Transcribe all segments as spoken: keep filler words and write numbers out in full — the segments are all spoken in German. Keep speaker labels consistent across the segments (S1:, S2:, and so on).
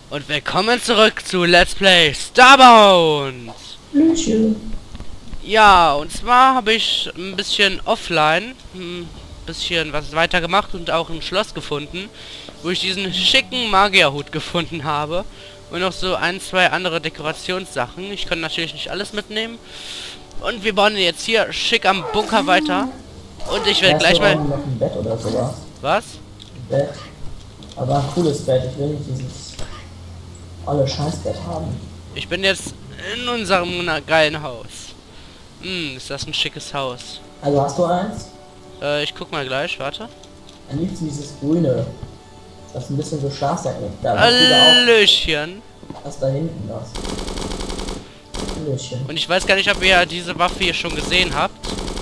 S1: Und willkommen zurück zu Let's Play Starbound!
S2: Blümchen.
S1: Ja, und zwar habe ich ein bisschen offline ein bisschen was weiter gemacht und auch ein Schloss gefunden, wo ich diesen schicken Magierhut gefunden habe und noch so ein, zwei andere Dekorationssachen. Ich kann natürlich nicht alles mitnehmen. Und wir bauen jetzt hier schick am Bunker weiter. Und ich werde gleich mal...
S2: noch ein Bett oder sowas.
S1: Was?
S2: Ein Bett. Aber ein cooles Bett. Ich will nicht dieses alle Scheißbett haben.
S1: Ich bin jetzt in unserem geilen Haus. Hm, ist das ein schickes Haus.
S2: Also hast du eins?
S1: Äh, ich guck mal gleich, warte.
S2: Dann liebst du dieses Grüne. Das ein bisschen so Schlafsack mit. Da hast du da
S1: Hallöchen.
S2: auch. Das da hinten das. Hallöchen.
S1: Und ich weiß gar nicht, ob ihr diese Waffe hier schon gesehen habt.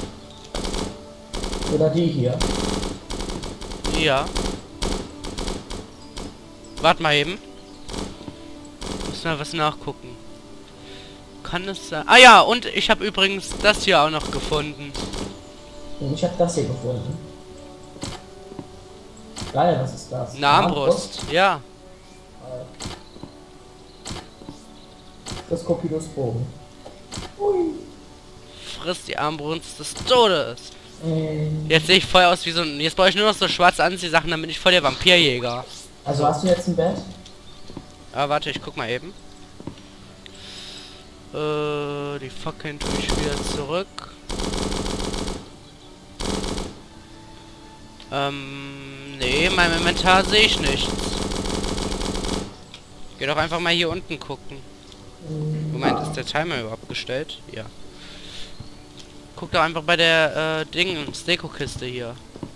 S2: Oder die hier.
S1: Ja. Warte mal eben. Muss mal was nachgucken. Kann es sein? Ah ja, und ich habe übrigens das hier auch noch gefunden.
S2: Und ich habe das hier gefunden. Geil, was ist das?
S1: Eine Armbrust. Ja.
S2: Das Kopidus-Bogen. Ui.
S1: Frisst die Armbrust des Todes.
S2: Ähm,
S1: Jetzt sehe ich voll aus wie so ein... Jetzt brauche ich nur noch so schwarze Anziehsachen, dann bin ich voll der Vampirjäger.
S2: also hast du jetzt ein Bett?
S1: Ah, warte, ich guck mal eben. Äh, die Fackeln tue ich wieder zurück. Ähm, nee, mein Inventar sehe ich nichts. Geh doch einfach mal hier unten gucken. Moment, ist der Timer überhaupt gestellt? Ja. Guck doch einfach bei der, äh, Ding, Deko-Kiste hier.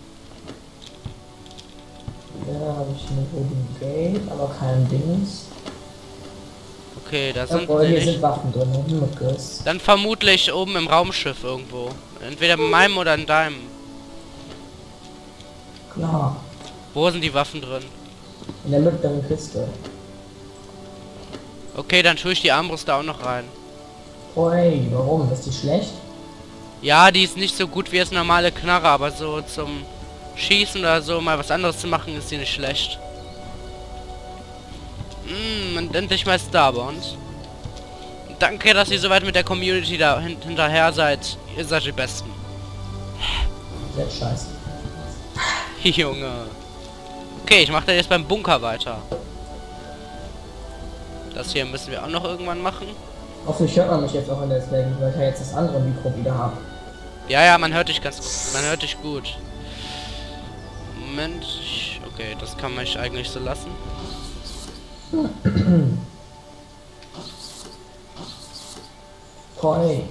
S2: Ja, habe ich eine Golden Gate, aber kein Dings.
S1: Okay, da sind
S2: Obwohl, hier
S1: nicht.
S2: sind Waffen drin, und Mückes.
S1: Dann vermutlich oben im Raumschiff irgendwo. Entweder in meinem oder in deinem.
S2: Klar,
S1: Wo sind die Waffen drin?
S2: in der mittleren Kiste.
S1: Okay, dann tue ich die Armbrust da auch noch rein.
S2: Ui, warum? Ist die schlecht?
S1: Ja, die ist nicht so gut wie das normale Knarre, aber so zum Schießen oder so mal was anderes zu machen, ist die nicht schlecht. Mm, und endlich mal Starbound. Danke, dass ihr so weit mit der Community da hin hinterher seid. Ihr seid die Besten.
S2: Sehr scheiße.
S1: Junge. Okay, ich mache dann jetzt beim Bunker weiter. Das hier müssen wir auch noch irgendwann machen.
S2: Hoffentlich hört man mich jetzt auch in der Slave, weil ich ja jetzt das andere Mikro wieder habe.
S1: Ja, ja, man hört dich ganz gut. Man hört dich gut. Moment. Ich, okay, das kann man eigentlich so lassen.
S2: Toll.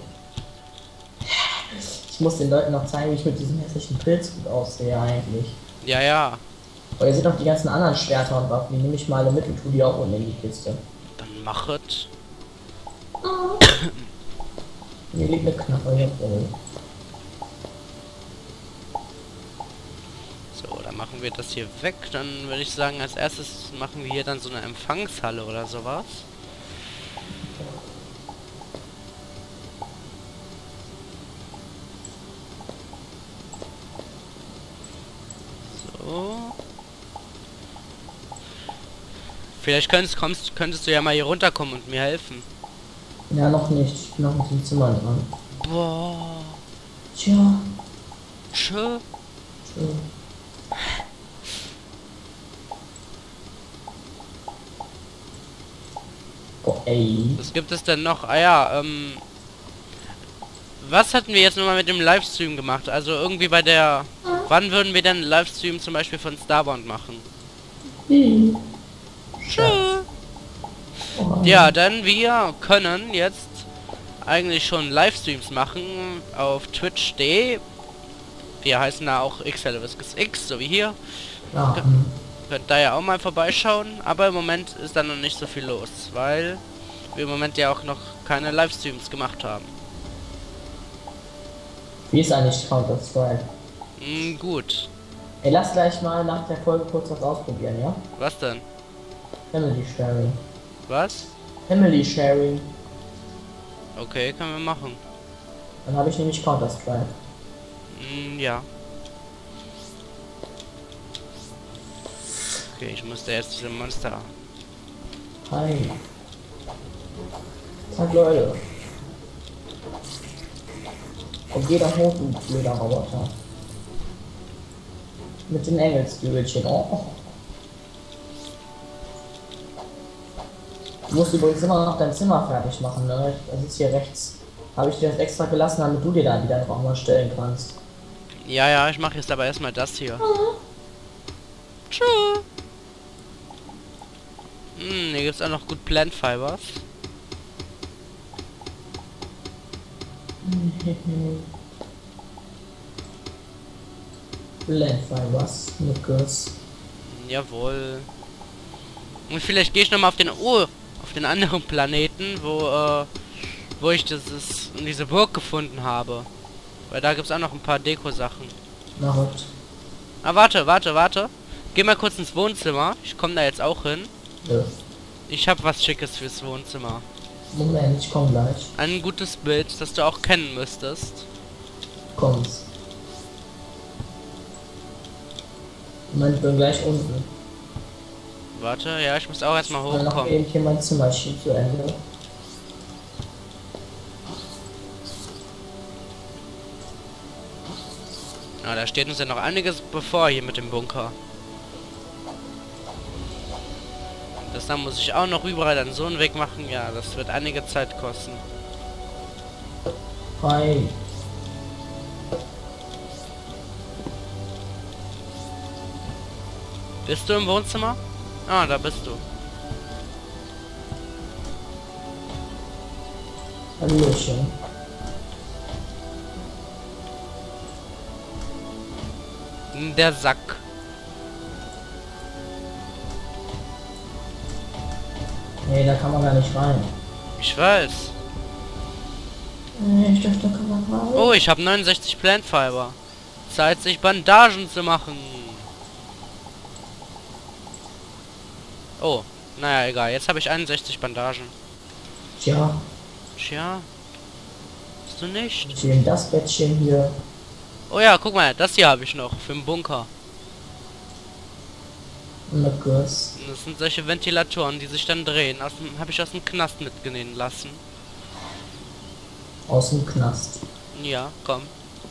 S2: Ich muss den Leuten noch zeigen, wie ich mit diesem hässlichen Pilz gut aussehe eigentlich.
S1: Ja, ja.
S2: Aber ihr seht auch die ganzen anderen Schwerter und Waffen, die nehme ich mal mit und tue die auch unten in die Kiste.
S1: Dann machet.
S2: Hier liegt eine Knarre hier drin.
S1: So, dann machen wir das hier weg. Dann würde ich sagen, als erstes machen wir hier dann so eine Empfangshalle oder sowas. So. Vielleicht könntest, kommst, könntest du ja mal hier runterkommen und mir helfen.
S2: Ja, noch nicht. Ich bin noch mit dem Zimmer dran.
S1: Boah.
S2: Tja.
S1: Tschö.
S2: Tschö. Oh, ey.
S1: Was gibt es denn noch? Ah ja, ähm... Was hatten wir jetzt nochmal mit dem Livestream gemacht? Also irgendwie bei der... Wann würden wir denn einen Livestream zum Beispiel von Starbound machen?
S2: Hm.
S1: Tschö.
S2: Oh.
S1: Ja, denn wir können jetzt eigentlich schon Livestreams machen auf twitch punkt de. Wir heißen da auch X L W X, so wie hier.
S2: Ja, hm.
S1: Könnt da ja auch mal vorbeischauen, aber im Moment ist da noch nicht so viel los, weil wir im Moment ja auch noch keine Livestreams gemacht haben.
S2: Wie ist eigentlich Counter-Strike?
S1: Hm, gut.
S2: Ey, lass gleich mal nach der Folge kurz was ausprobieren, ja?
S1: Was denn?
S2: Family Sharing.
S1: Was?
S2: Family Sharing.
S1: Okay, können wir machen.
S2: Dann habe ich nämlich Counter-Strike.
S1: Hm, ja. Okay, ich musste jetzt diese Monster
S2: Hi. Zack, Leute. Und jeder hoch, du blöder Roboter. Mit den Engelsflügelchen. Oh. Du musst übrigens immer noch dein Zimmer fertig machen, ne? Das ist hier rechts. Habe ich dir das extra gelassen, damit du dir da wieder noch mal stellen kannst.
S1: Ja, ja, ich mache jetzt aber erstmal das hier.
S2: Mhm.
S1: Tschüss. Hm, hier gibt's auch noch gut Plant Fibers.
S2: Plant Fibers, Lukas.
S1: Jawohl. Und vielleicht gehe ich noch mal auf den oh, auf den anderen Planeten, wo äh, wo ich das ist, diese Burg gefunden habe. Weil da gibt's auch noch ein paar Deko-Sachen.
S2: Na gut.
S1: Ah, warte, warte, warte. Geh mal kurz ins Wohnzimmer. Ich komme da jetzt auch hin.
S2: Ja.
S1: Ich habe was Schickes fürs Wohnzimmer.
S2: Moment, ich komme gleich.
S1: Ein gutes Bild, das du auch kennen müsstest.
S2: Kommst. Moment, ich bin gleich unten.
S1: Warte, ja, ich muss auch erstmal
S2: Ich will noch
S1: hochkommen.
S2: eben hier mein Zimmerchen zu Ende.
S1: Ja, da steht uns ja noch einiges bevor hier mit dem Bunker. Das dann muss ich auch noch überall dann so einen Weg machen. Ja, das wird einige Zeit kosten.
S2: Hi.
S1: Bist du im Wohnzimmer? Ah, da bist du.
S2: Hallöchen.
S1: Der Sack.
S2: Nee, da kann man gar nicht rein.
S1: Ich weiß.
S2: Nee, ich dachte, da kann man rein.
S1: Oh, ich habe neunundsechzig Plant Fiber. Zeit, sich Bandagen zu machen. Oh, naja, egal. Jetzt habe ich einundsechzig Bandagen.
S2: Tja,
S1: Tja. Bist du nicht?
S2: ich nehme das Bettchen hier.
S1: Oh ja, guck mal, das hier habe ich noch für den Bunker.
S2: Lukas.
S1: Das sind solche Ventilatoren, die sich dann drehen. Aus dem habe ich aus dem Knast mitnehmen lassen.
S2: Aus dem Knast.
S1: Ja, komm.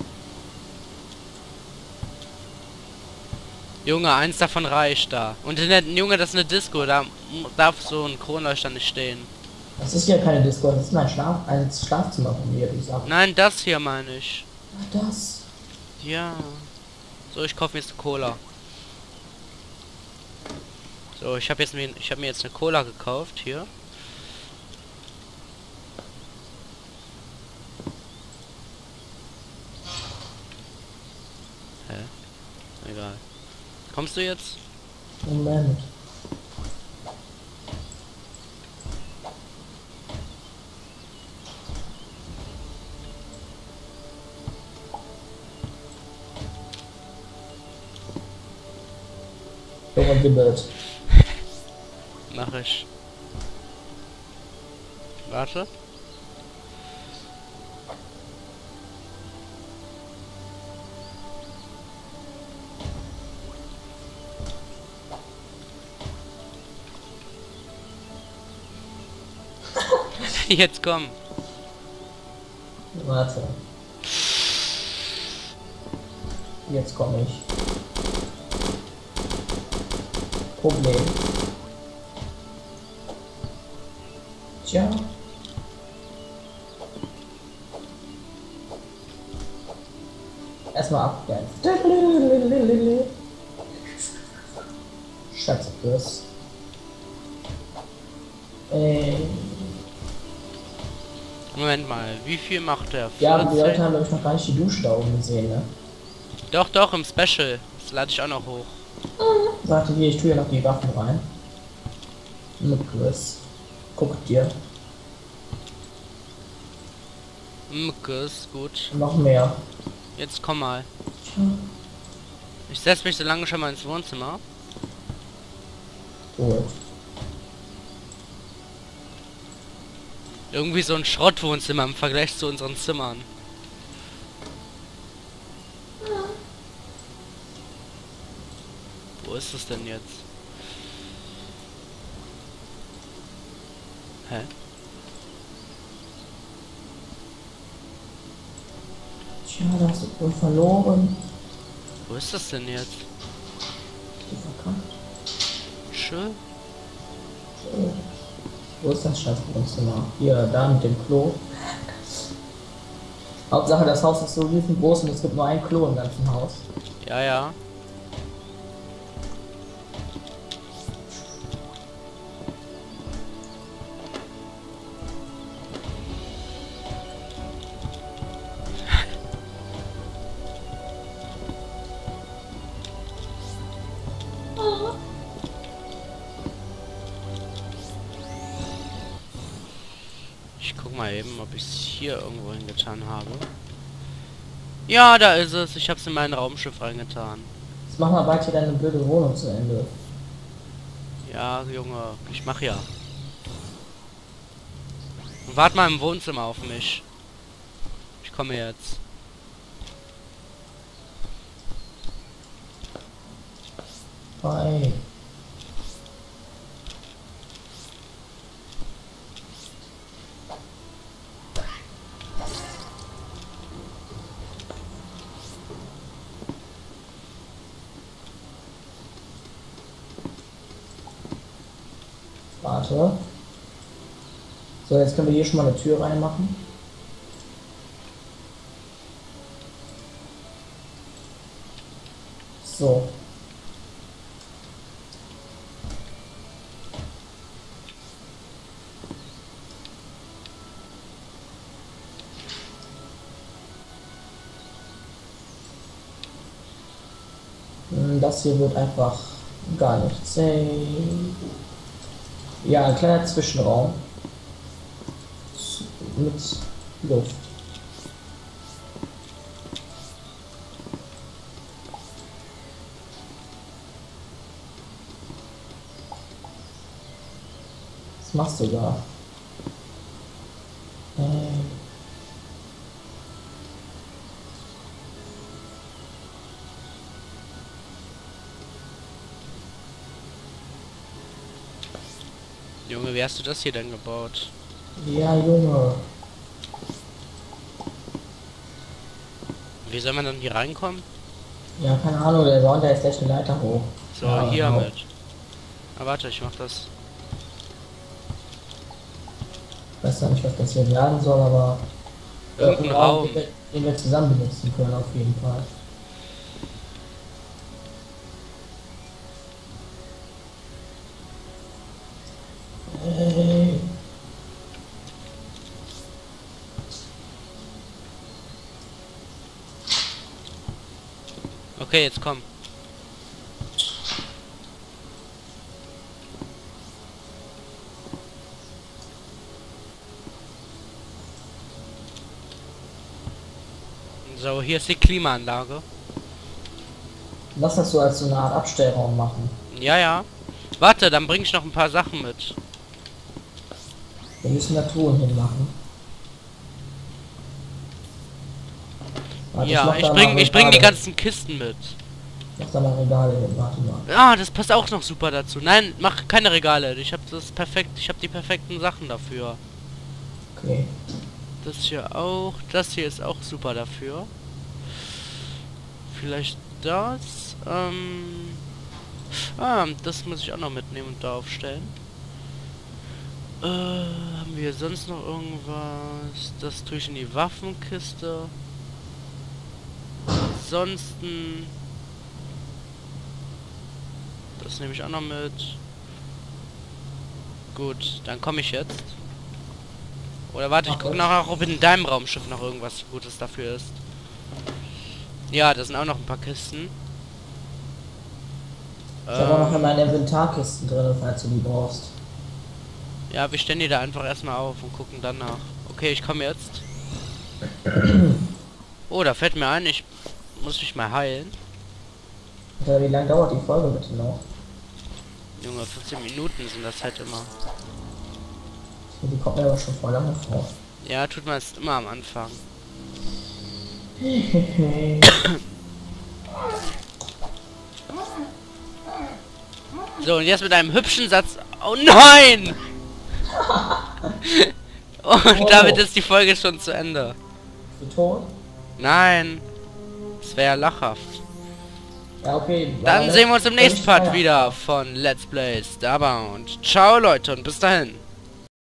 S1: Junge, eins davon reicht da. Und in der, Junge, das ist eine Disco, da darf so ein Kronleuchter nicht stehen.
S2: Das ist hier keine Disco, das ist mein Schlaf, ein Schlafzimmer von mir, wie gesagt.
S1: Nein, das hier meine ich.
S2: Ach, das.
S1: Ja. So, ich kaufe mir jetzt eine Cola. So, ich habe jetzt mir, ich habe mir jetzt eine Cola gekauft hier. Hä? Egal. Kommst du jetzt?
S2: Moment. Junge, Gibbet.
S1: Mach ich. Warte. Jetzt komm.
S2: Warte. Jetzt komme ich. Problem. Tja. Erstmal abwehren. Scheiße, das. Äh,
S1: Moment mal, wie viel macht der?
S2: ja, aber die Leute
S1: vierzehn?
S2: haben, glaube ich, noch gar nicht die Dusche da oben gesehen, ne?
S1: Doch, doch, im Special. Das lade ich auch noch hoch.
S2: Warte, hier, ich tue ja noch die Waffen rein. Mit Chris. Guck dir.
S1: Mkes, gut.
S2: Noch mehr.
S1: Jetzt komm mal.
S2: Tja.
S1: Ich setze mich so lange schon mal ins Wohnzimmer.
S2: Gut.
S1: Irgendwie so ein Schrottwohnzimmer im Vergleich zu unseren Zimmern. Wo ist es denn jetzt? Hä?
S2: Tja, da hast du wohl verloren.
S1: Wo ist das denn jetzt?
S2: Du verkackt.
S1: Tschö.
S2: Oh. Wo ist das scheiß Wohnzimmer? Hier, da mit dem Klo. Hauptsache, das Haus ist so riesengroß und es gibt nur ein Klo im ganzen Haus.
S1: Ja, ja. Ich guck mal eben, ob ich es hier irgendwo hingetan habe. Ja, da ist es. Ich habe es in mein Raumschiff reingetan.
S2: Jetzt mach mal bald hier deine blöde Wohnung zu Ende.
S1: Ja, Junge, ich mach ja. Und wart mal im Wohnzimmer auf mich. Ich komme jetzt.
S2: Bye. Warte. So, jetzt können wir hier schon mal eine Tür reinmachen. So. Hm, das hier wird einfach gar nichts. Hey. Ja, ein kleiner Zwischenraum mit Luft. Was machst du da? Hey.
S1: Junge, wie hast du das hier denn gebaut?
S2: Ja, Junge.
S1: Wie soll man dann hier reinkommen?
S2: Ja, keine Ahnung, der Sound, der ist gleich eine Leiter hoch.
S1: So,
S2: Ja,
S1: hier
S2: genau.
S1: mit. Ah, warte, ich mach das.
S2: Ich weiß ja nicht, was das hier werden soll, aber
S1: Irgendein Raum.
S2: Den wir, den wir zusammen benutzen können, auf jeden Fall. Hey.
S1: Okay, jetzt komm. So, hier ist die Klimaanlage.
S2: Lass das so als so eine Art Abstellraum machen.
S1: Ja, ja. Warte, dann bring ich noch ein paar Sachen mit.
S2: Wir müssen da Truhen hinmachen. Warte,
S1: Ja,
S2: mach
S1: ich
S2: da
S1: bring,
S2: mal
S1: ich bring die
S2: Regale.
S1: ganzen Kisten mit.
S2: Mach da mal Regale hin, warte mal.
S1: Ah, das passt auch noch super dazu. Nein, mach keine Regale. Ich habe das perfekt. Ich habe die perfekten Sachen dafür.
S2: Okay.
S1: Das hier auch. Das hier ist auch super dafür. Vielleicht das. Ähm. Ah, das muss ich auch noch mitnehmen und da aufstellen. Äh, haben wir sonst noch irgendwas? Das tue ich in die Waffenkiste. Ansonsten. Das nehme ich auch noch mit. Gut, dann komme ich jetzt. Oder warte, ich
S2: Mach
S1: gucke
S2: das.
S1: nachher, ob in deinem Raumschiff noch irgendwas Gutes dafür ist. Ja, da sind auch noch ein paar Kisten.
S2: Ich habe auch noch in
S1: Ähm,
S2: meinen Inventarkisten drin, falls du die brauchst.
S1: ja, wir stellen die da einfach erstmal auf und gucken dann nach. Okay, ich komme jetzt. Oh, da fällt mir ein, ich muss mich mal heilen.
S2: Alter, wie lange dauert die Folge bitte noch?
S1: Junge, vierzehn Minuten sind das halt immer.
S2: Die kommt mir aber schon voll lange vor.
S1: Ja, tut man es immer am Anfang. So, und jetzt mit einem hübschen Satz. Oh nein! Und
S2: Oh.
S1: damit ist die Folge schon zu Ende.
S2: Bist du tot?
S1: Nein. Das wäre lachhaft.
S2: Ja, okay.
S1: Dann
S2: aber
S1: sehen wir uns im
S2: das-
S1: nächsten
S2: das ist
S1: Part
S2: keiner.
S1: wieder von Let's Play Starbound. Ciao Leute und bis dahin.